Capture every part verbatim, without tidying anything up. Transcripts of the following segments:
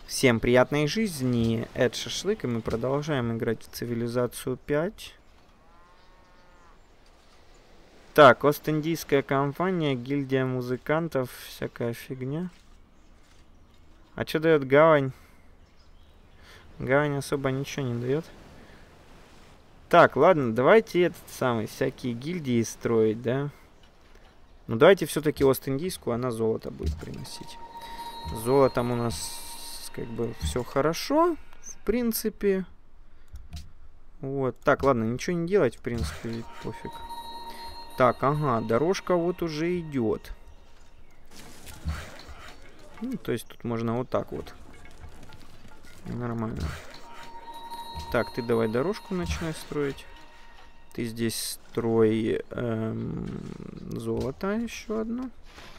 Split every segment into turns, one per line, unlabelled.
Всем приятной жизни, это Шашлык, и мы продолжаем играть в Цивилизацию пять. Так, Ост-Индийская компания, гильдия музыкантов, всякая фигня. А что дает гавань? Гавань особо ничего не дает. Так, ладно, давайте этот самый, всякие гильдии строить, да? Ну давайте все-таки Ост-Индийскую, она золото будет приносить. Золотом у нас как бы все хорошо, в принципе. Вот. Так, ладно, ничего не делать, в принципе, пофиг. Так, ага, дорожка вот уже идет. Ну, то есть тут можно вот так вот. Нормально. Так, ты давай дорожку начинай строить. Ты здесь строй эм, золото еще одно.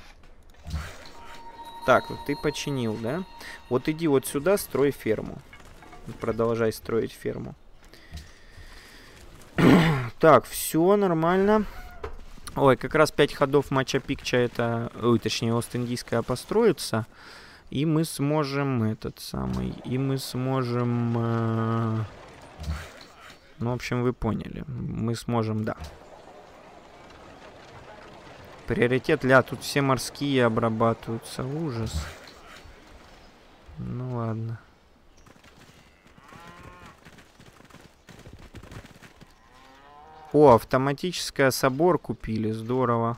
Так, вот ты починил, да? Вот иди вот сюда, строй ферму. Продолжай строить ферму. Так, все нормально. Ой, как раз пять ходов Мача Пикча это... Ой, точнее, Ост-Индийская построится. И мы сможем этот самый... И мы сможем... Э... Ну, в общем, вы поняли. Мы сможем, да. Приоритет, ля, тут все морские обрабатываются. Ужас. Ну ладно. О, автоматическая собор купили. Здорово.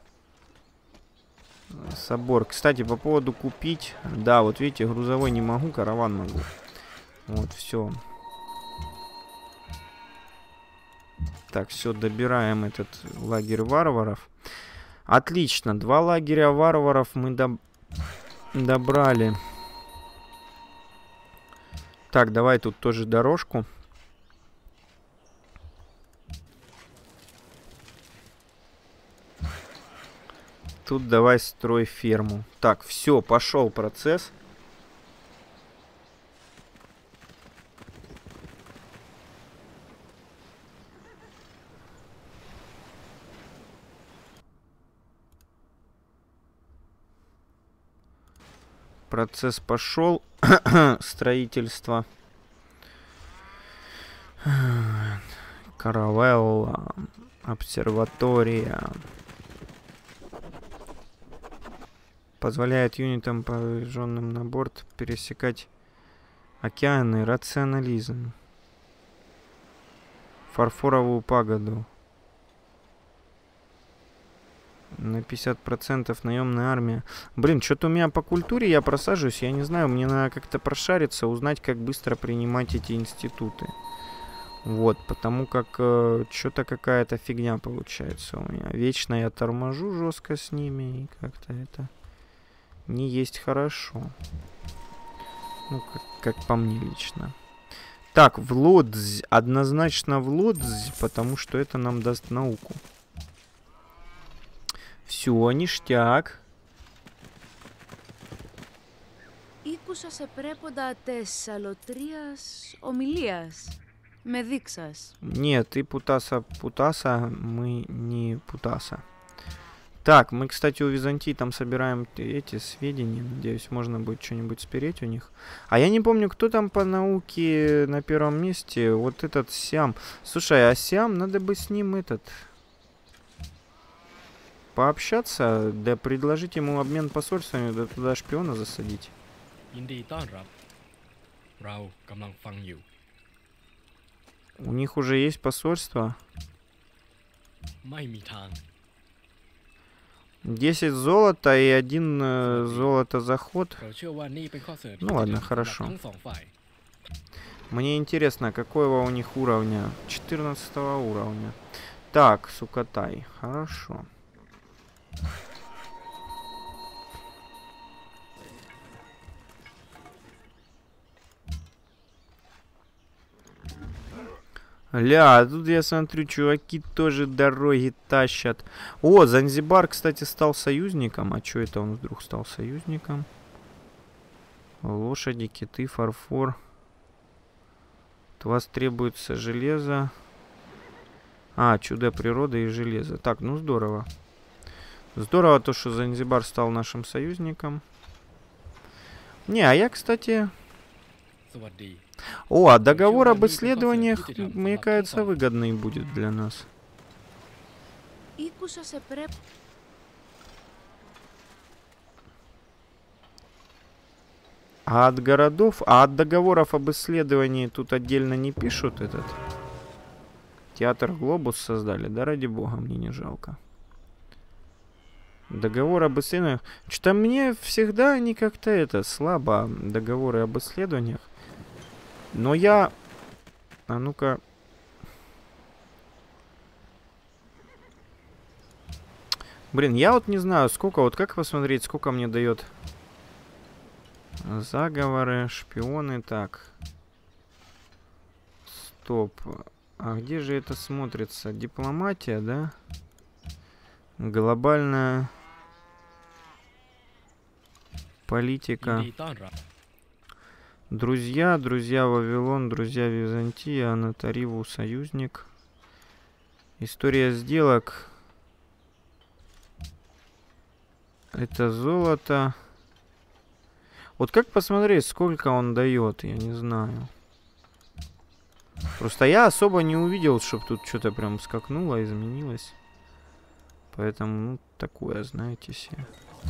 Собор. Кстати, по поводу купить. Да, вот видите, грузовой не могу, караван могу. Вот, все. Так, все, добираем этот лагерь варваров. Отлично, два лагеря варваров мы доб... добрали. Так, давай тут тоже дорожку. Тут давай строй ферму. Так, все, пошел процесс. Процесс пошел. Строительство. Каравелла. Обсерватория. Позволяет юнитам, поврежденным на борт, пересекать океаны. Рационализм. Фарфоровую пагоду. На пятьдесят процентов наемная армия. Блин, что-то у меня по культуре я просаживаюсь. Я не знаю, мне надо как-то прошариться, узнать, как быстро принимать эти институты. Вот, потому как э, что-то какая-то фигня получается у меня. Вечно я торможу жестко с ними, и как-то это не есть хорошо. Ну, как, как по мне лично. Так, в Лодзь. Однозначно в Лодзь, потому что это нам даст науку. Все, ништяк.
Ήκουσα σε πρέποντα της αλωτρίας ομιλίας. Με δείξας.
Нет, ты Путаса Путаса, мы не Путаса. Так, мы, кстати, у Византии там собираем эти сведения. Надеюсь, можно будет что-нибудь спереть у них. А я не помню, кто там по науке на первом месте. Вот этот Сиам. Слушай, а Сиам, надо бы с ним этот... пообщаться, да предложить ему обмен посольствами, да туда шпиона засадить. У них уже есть посольство. десять золота и один э, золото заход. Ну ладно, хорошо. Мне интересно, какого у них уровня? четырнадцатого уровня. Так, Сукатай. Хорошо. Ля, тут я смотрю, чуваки тоже дороги тащат. О, Занзибар, кстати, стал союзником. А чё это он вдруг стал союзником? Лошади, киты, фарфор. От вас требуется железо. А, чудо природы и железо. Так, ну здорово. Здорово то, что Занзибар стал нашим союзником. Не, а я, кстати, О, а договор об исследованиях, мне кажется, выгодный будет для нас. А от городов, а от договоров об исследовании тут отдельно не пишут этот? Театр Глобус создали, да ради бога, мне не жалко. Договор об исследованиях. Что-то мне всегда они как-то это, слабо, договоры об исследованиях. Но я... А ну-ка... Блин, я вот не знаю, сколько, вот как посмотреть, сколько мне дает... Заговоры, шпионы, так. Стоп. А где же это смотрится? Дипломатия, да? Глобальная политика. Друзья, друзья Вавилон, друзья Византия, Анатариву, союзник. История сделок. Это золото. Вот как посмотреть, сколько он дает, я не знаю. Просто я особо не увидел, чтобы тут что-то прям скакнуло, изменилось. Поэтому, ну, такое, знаете себе.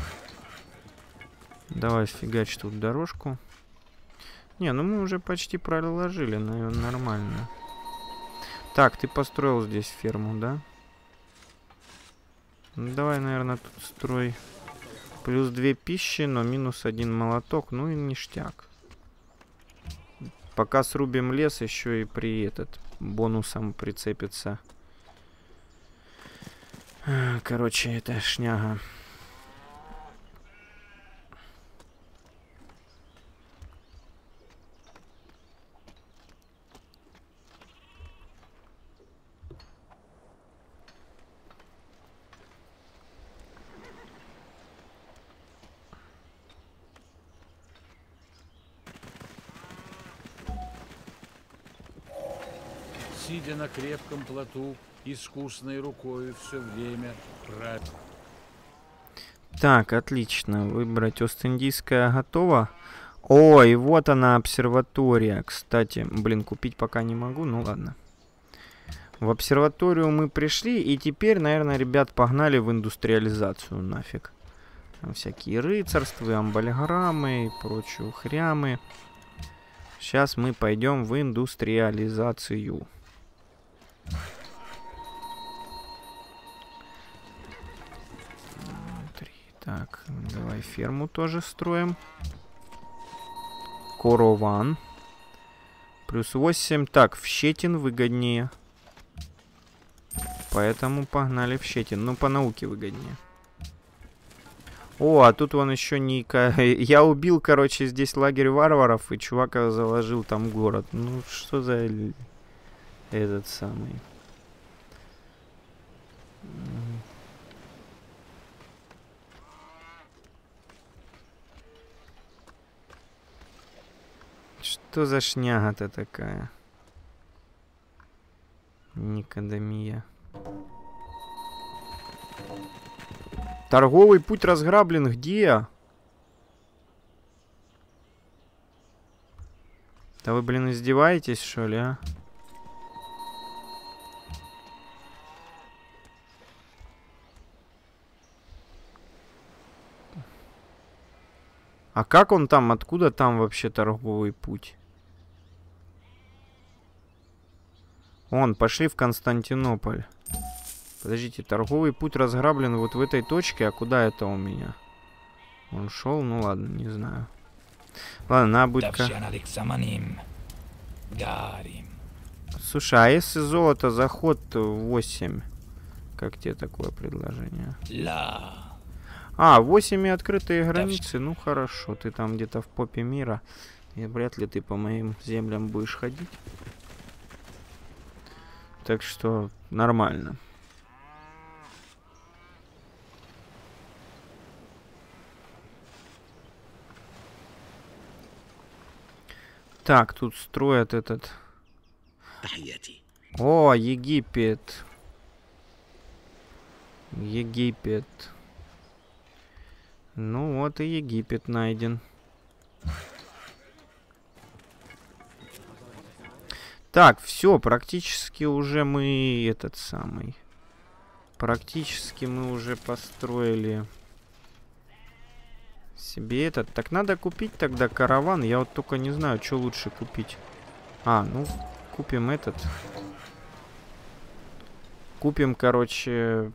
Давай фигач тут дорожку. Не, ну мы уже почти проложили, наверное, нормально. Так, ты построил здесь ферму, да? Ну, давай, наверное, тут строй. Плюс две пищи, но минус один молоток. Ну и ништяк. Пока срубим лес, еще и при этот бонусом прицепится. Короче, это шняга.
Сидя на крепком плоту, искусной рукой все время правит.
Так, отлично. Выбрать Ост-Индийская готова. О, и вот она, обсерватория. Кстати, блин, купить пока не могу, ну ладно. В обсерваторию мы пришли, и теперь, наверное, ребят, погнали в индустриализацию нафиг. Там всякие рыцарства, амбальграммы и прочую хрямы. Сейчас мы пойдем в индустриализацию. Так, давай ферму тоже строим. Корован. Плюс восемь. Так, в Щетин выгоднее. Поэтому погнали в Щетин. Ну, по науке выгоднее. О, а тут он еще не... Я убил, короче, здесь лагерь варваров, и чувак заложил там город. Ну, что за... Этот самый... Что за шняга-то такая? Никодемия. Торговый путь разграблен. Где? Да вы, блин, издеваетесь, что ли, а? А как он там? Откуда там вообще торговый путь? Вон, пошли в Константинополь. Подождите, торговый путь разграблен вот в этой точке. А куда это у меня? Он шел? Ну ладно, не знаю. Ладно, надо будет... Слушай, а если золото, заход восемь? Как тебе такое предложение? А, восемь и открытые границы. Ну хорошо, ты там где-то в попе мира. И вряд ли ты по моим землям будешь ходить. Так что нормально. Так, тут строят этот... О, Египет. Египет. Ну вот и Египет найден. Так, все, практически уже мы этот самый. Практически мы уже построили себе этот. Так надо купить тогда караван. Я вот только не знаю, что лучше купить. А, ну, купим этот. Купим, короче...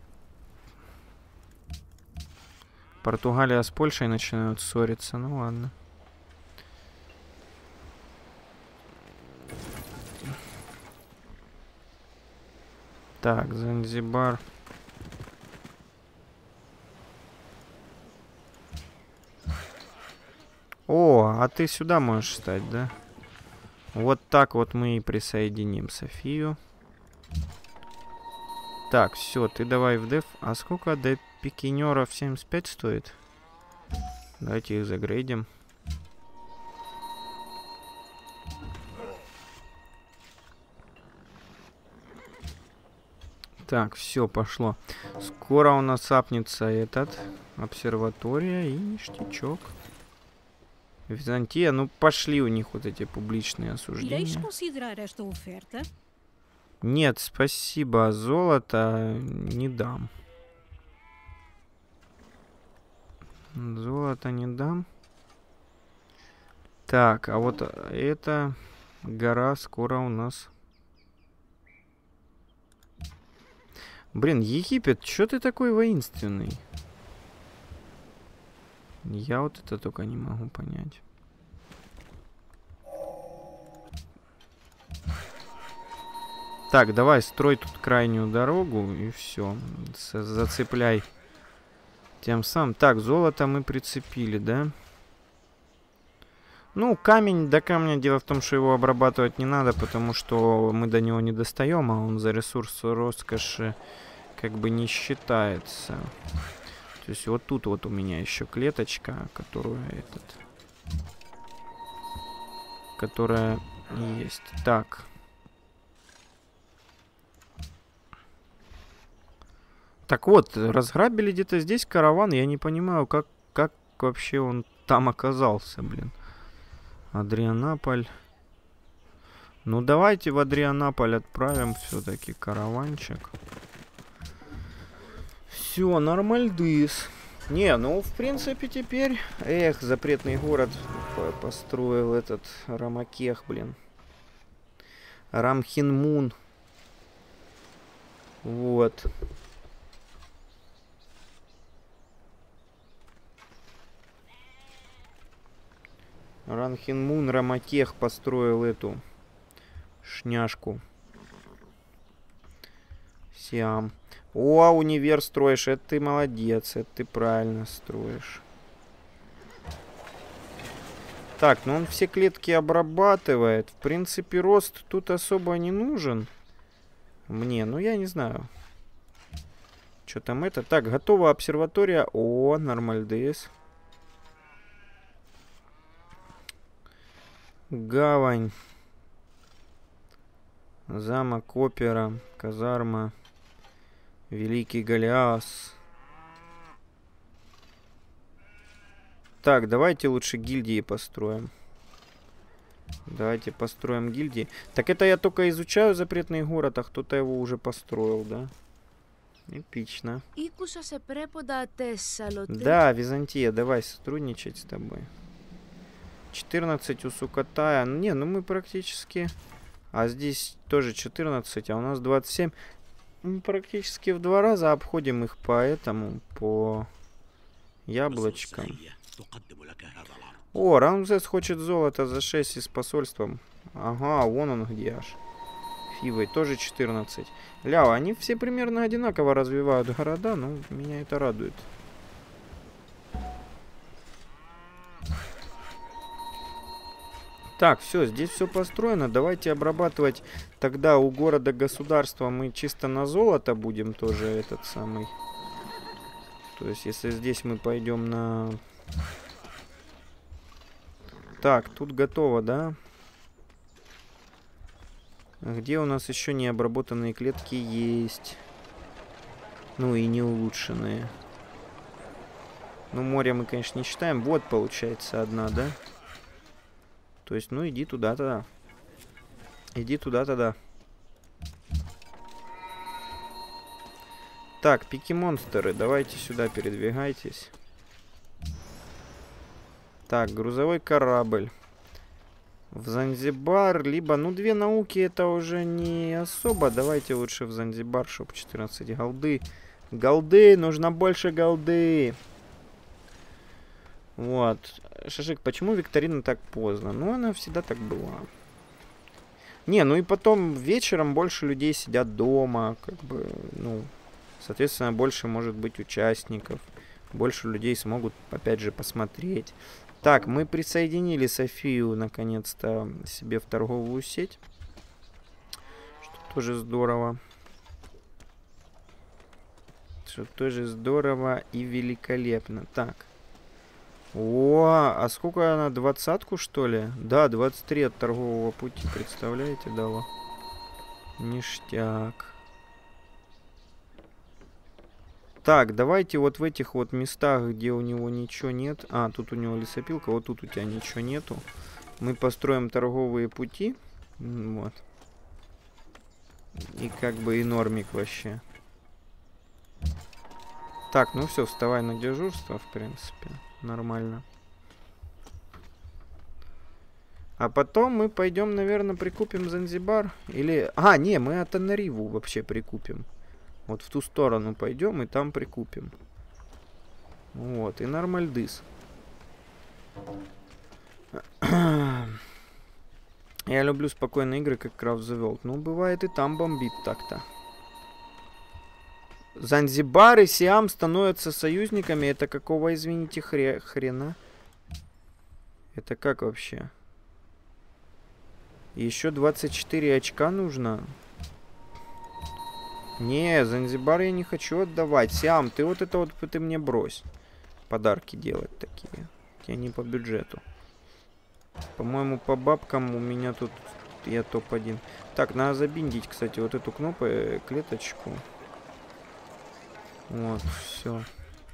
Португалия с Польшей начинают ссориться. Ну ладно. Так, Занзибар. О, а ты сюда можешь стать, да? Вот так вот мы и присоединим Софию. Так, все, ты давай в деф. А сколько до пикинеров семьдесят пять стоит? Давайте их загрейдим. Так, все, пошло. Скоро у нас апнется этот обсерватория и ништячок. Византия, ну пошли у них вот эти публичные осуждения. Нет, спасибо, золото не дам. Золото не дам. Так, а вот эта гора скоро у нас... Блин, Египет, чё ты такой воинственный? Я вот это только не могу понять. Так, давай, строй тут крайнюю дорогу и все. Зацепляй. Тем самым. Так, золото мы прицепили, да? Ну, камень до камня. Дело в том, что его обрабатывать не надо, потому что мы до него не достаем, а он за ресурс роскоши как бы не считается. То есть вот тут вот у меня еще клеточка, которую этот... Которая есть. Так. Так вот, разграбили где-то здесь караван. Я не понимаю, как, как вообще он там оказался, блин. Адрианаполь. Ну, давайте в Адрианаполь отправим все-таки караванчик. Все, нормальдыс. Не, ну, в принципе, теперь... Эх, запретный город построил этот Рамакех, блин. Рамхинмун. Вот. Ранхинмун Рамакех построил эту шняшку. Сиам. О, универ строишь, это ты молодец, это ты правильно строишь. Так, ну он все клетки обрабатывает. В принципе, рост тут особо не нужен. Мне, ну я не знаю. Что там это? Так, готова обсерватория. О, нормальдес. Гавань. Замок опера. Казарма. Великий Голиас. Так, давайте лучше гильдии построим. Давайте построим гильдии. Так это я только изучаю запретный город, а кто-то его уже построил, да? Эпично. Да, Византия, давай сотрудничать с тобой. четырнадцать у Сукатая. Не, ну мы практически... А здесь тоже четырнадцать, а у нас двадцать семь. Мы практически в два раза обходим их по этому, по яблочкам. О, Рамзес хочет золото за шесть и с посольством. Ага, вон он где аж. Фивой тоже четырнадцать. Ля, они все примерно одинаково развивают города, но меня это радует. Так, все, здесь все построено. Давайте обрабатывать. Тогда у города-государства мы чисто на золото будем тоже этот самый. То есть, если здесь мы пойдем на... Так, тут готово, да? Где у нас еще не обработанные клетки есть? Ну и не улучшенные. Ну, море мы, конечно, не считаем. Вот, получается, одна, да? То есть, ну, иди туда-то. Иди туда тогда. Так, пики-монстеры, давайте сюда передвигайтесь. Так, грузовой корабль. В Занзибар, либо, ну, две науки это уже не особо. Давайте лучше в Занзибар, чтобы четырнадцать голды. Голды, нужно больше голды. Вот. Шашик, почему викторина так поздно? Ну, она всегда так была. Не, ну и потом вечером больше людей сидят дома, как бы, ну, соответственно, больше может быть участников. Больше людей смогут, опять же, посмотреть. Так, мы присоединили Софию, наконец-то, себе в торговую сеть. Что тоже здорово. Что тоже здорово и великолепно. Так. О, а сколько она? Двадцатку, что ли? Да, двадцать три от торгового пути, представляете, дала. Ништяк. Так, давайте вот в этих вот местах, где у него ничего нет. А, тут у него лесопилка, вот тут у тебя ничего нету. Мы построим торговые пути. Вот. И как бы и нормик вообще. Так, ну все, вставай на дежурство, в принципе. Нормально. А потом мы пойдем, наверное, прикупим Занзибар. Или... А, не, мы Атанариву вообще прикупим. Вот в ту сторону пойдем и там прикупим. Вот, и Нормальдыс. Я люблю спокойные игры, как Craft the World. Ну, бывает и там бомбит так-то. Занзибар и Сиам становятся союзниками. Это какого, извините, хре хрена? Это как вообще? Еще двадцать четыре очка нужно. Не, Занзибар я не хочу отдавать. Сиам, ты вот это вот, ты мне брось. Подарки делать такие. Я не по бюджету. По-моему, по бабкам у меня тут я топ один. Так, надо забиндить, кстати, вот эту кнопку, клеточку. Вот, все.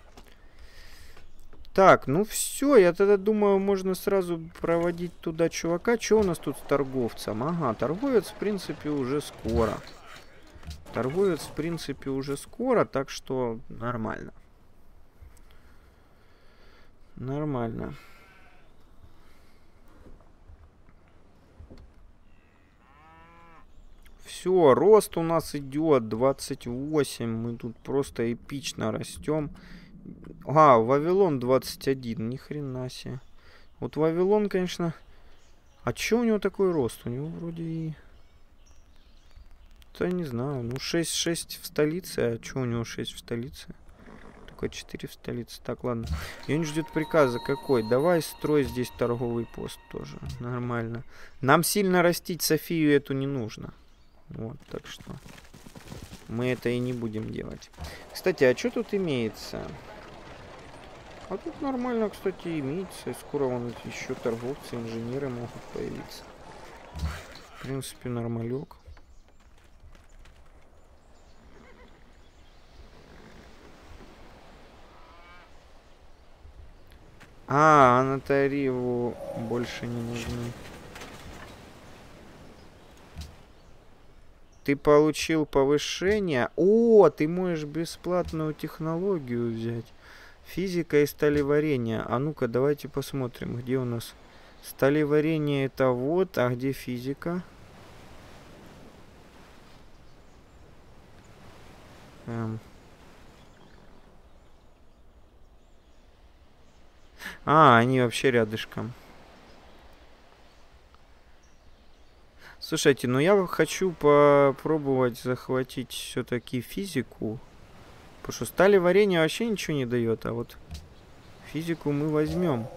Так, ну все, я тогда думаю, можно сразу проводить туда чувака. Что у нас тут с торговцем? Ага, торговец, в принципе, уже скоро. Торговец, в принципе, уже скоро, так что нормально. Нормально. Все, рост у нас идет двадцать восемь. Мы тут просто эпично растем. А, Вавилон двадцать один. Ни хрена себе. Вот Вавилон, конечно... А че у него такой рост? У него вроде и... Я не знаю. Ну, шесть шесть в столице. А че у него шесть в столице? Только четыре в столице. Так, ладно. И он ждет приказа какой? Давай строй здесь торговый пост тоже. Нормально. Нам сильно растить Софию эту не нужно. Вот, так что мы это и не будем делать. Кстати, а что тут имеется? А тут нормально, кстати, имеется. И скоро вон еще торговцы, инженеры могут появиться. В принципе, нормалек. А, Анатариву больше не нужны. Ты получил повышение. О, ты можешь бесплатную технологию взять. Физика и сталеварение. А ну-ка, давайте посмотрим, где у нас сталеварение. Это вот, а где физика? Эм. А, они вообще рядышком. Слушайте, ну я хочу попробовать захватить все-таки физику. Потому что сталеварение вообще ничего не дает, а вот физику мы возьмем.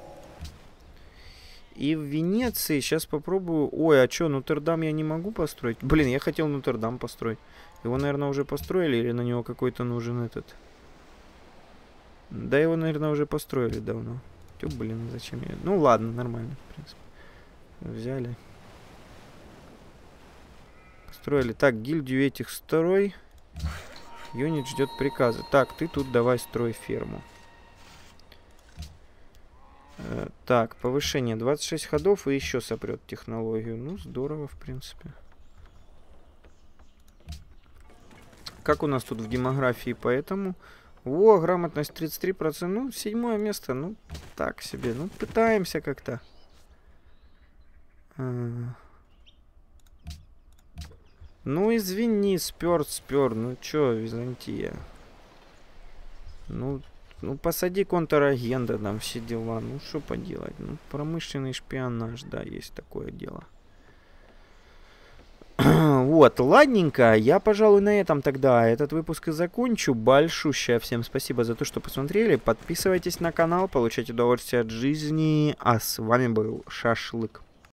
И в Венеции сейчас попробую... Ой, а что, Нотр-Дам я не могу построить? Блин, я хотел Нотр-Дам построить. Его, наверное, уже построили, или на него какой-то нужен этот... Да его, наверное, уже построили давно. Тё, блин, зачем я... Ну ладно, нормально, в принципе. Взяли. Строили. Так, гильдию этих строй. Юнит ждет приказа. Так, ты тут давай строй ферму. Э, так, повышение двадцать шесть ходов и еще сопрет технологию. Ну, здорово, в принципе. Как у нас тут в демографии, поэтому... О, грамотность тридцать три процента. Ну, седьмое место, ну, так себе. Ну, пытаемся как-то. А... Ну, извини, спер, спер. Ну, чё, Византия? Ну, ну посади контрагента, там все дела. Ну, что поделать? Ну, промышленный шпионаж, да, есть такое дело. Вот, ладненько, я, пожалуй, на этом тогда этот выпуск и закончу. Большущее всем спасибо за то, что посмотрели. Подписывайтесь на канал, получайте удовольствие от жизни. А с вами был Шашлык.